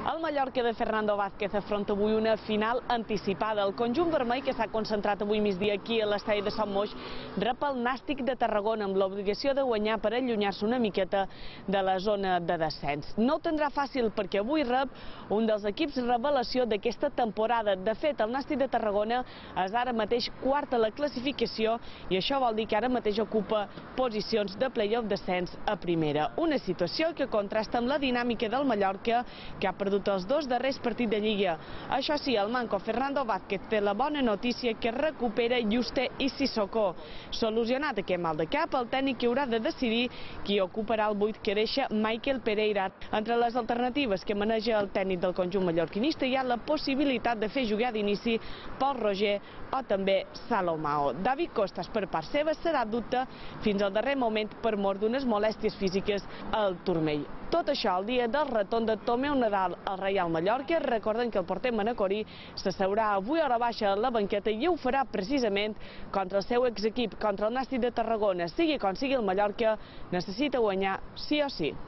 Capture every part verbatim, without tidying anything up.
El Mallorca de Fernando Vázquez afronta avui una final anticipada. El conjunt vermell, que s'ha concentrat avui migdia aquí a l'estadi de Sant Moix, rep el Nàstic de Tarragona amb l'obligació de guanyar per allunyar-se una miqueta de la zona de descens. No ho tindrà fàcil perquè avui rep un dels equips revelació d'aquesta temporada. De fet, el Nàstic de Tarragona és ara mateix quart a la classificació i això vol dir que ara mateix ocupa posicions de play-off descens a primera. Una situació que contrasta amb la dinàmica del Mallorca, que ha perdut els dos darrers partits de Lliga. Això sí, el manco Fernando Vázquez té la bona notícia que recupera Juste i Sissoko. Solucionat aquest mal de cap, el tècnic haurà de decidir qui ocuparà el buit que deixa Michael Pereira. Entre les alternatives que maneja el tècnic del conjunt mallorquinista hi ha la possibilitat de fer jugar d'inici Pol Roger o també Salomao. David Costas, per part seva, serà dubte fins al darrer moment per mort d'unes molèsties físiques al turmell. Tot això al dia del retorn de Tomeu Nadal al Reial Mallorca. Recorden que el porter manacorí s'asseurà avui a hora baixa a la banqueta i ho farà precisament contra el seu exequip, contra el Nàstic de Tarragona. Sigui com sigui, el Mallorca necessita guanyar sí o sí.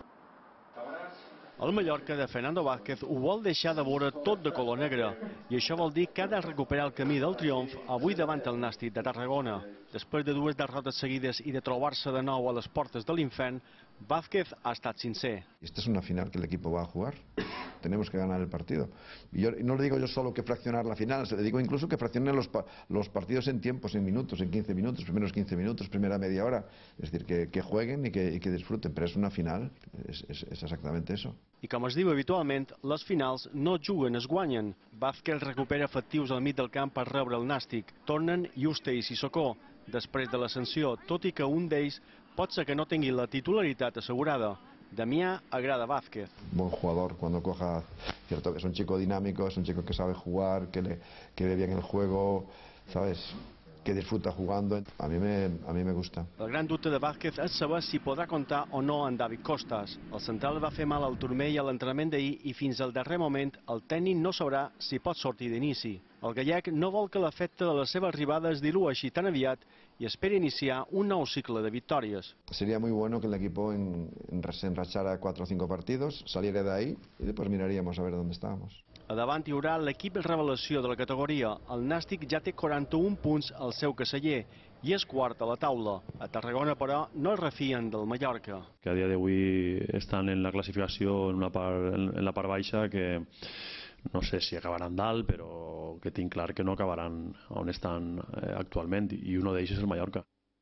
El Mallorca de Fernando Vázquez ho vol deixar de veure tot de color negre i això vol dir que ha de recuperar el camí del triomf avui davant el Nàstic de Tarragona. Després de dues derrotes seguides i de trobar-se de nou a les portes de l'infern, Vázquez ha estat sincer. Esta es una final que el equipo va a jugar. Tenemos que ganar el partido. Y yo, no le digo yo solo que fraccionar la final, le digo incluso que fraccionen los, los partidos en tiempos, en minutos, en quince minutos, primeros quince minutos, primera media hora. Es decir, que, que jueguen y que, y que disfruten. Pero es una final, es, es, es exactamente eso. I com es diu habitualment, les finals no juguen, es guanyen. Vázquez recupera efectius al mig del camp per rebre el Nàstic. Tornen Juste i Sissoko després de l'ascensió, tot i que un d'ells pot ser que no tingui la titularitat assegurada. Damià agrada Vázquez. Buen jugador cuando coja, cierto que es un chico dinámico, es un chico que sabe jugar, que, le, que ve bien el juego, ¿sabes? Que disfruta jugando. A mí me, a mí me gusta. El gran dubte de Vázquez és saber si podrà comptar o no en David Costas. El central va fer mal al turmell a l'entrenament d'ahir i fins al darrer moment el tècnic no sabrà si pot sortir d'inici. El gallec no vol que l'efecte de la seva arribada es dilueixi tan aviat i espera iniciar un nou cicle de victòries. Sería muy bueno que el equipo en, en, se enrachara cuatro o cinco partidos, saliera de ahí y después miraríamos a ver dónde estábamos. A davant hi haurà l'equip revelació de la categoria. El Nàstic ja té quaranta-un punts al seu caseller i és quart a la taula. A Tarragona, però, no es refien del Mallorca. Que a dia d'avui estan en la classificació en, una part, en la part baixa, que no sé si acabaran dalt, però que tinc clar que no acabaran on estan actualment, i un d'ells és el Mallorca.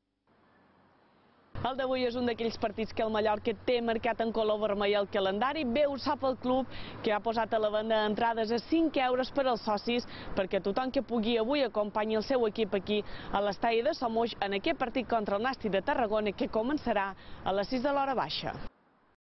El d'avui és un d'aquells partits que el Mallorca té marcat en color vermell al calendari. Bé ho sap el club, que ha posat a la venda entrades a cinc euros per als socis perquè tothom que pugui avui acompanyi el seu equip aquí a l'estadi de Sant Moix en aquest partit contra el Nàstic de Tarragona, que començarà a les sis de l'hora baixa.